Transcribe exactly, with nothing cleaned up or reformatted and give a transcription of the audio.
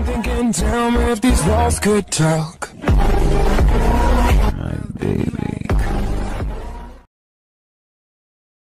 thinking, tell me if these walls could talk.